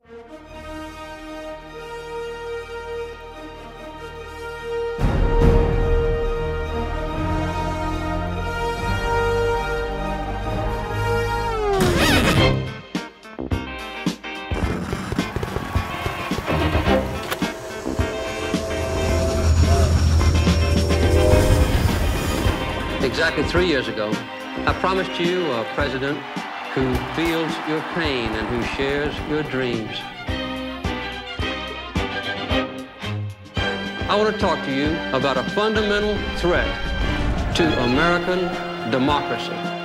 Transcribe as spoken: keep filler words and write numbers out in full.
Exactly three years ago, I promised you a president who feels your pain and who shares your dreams. I want to talk to you about a fundamental threat to American democracy.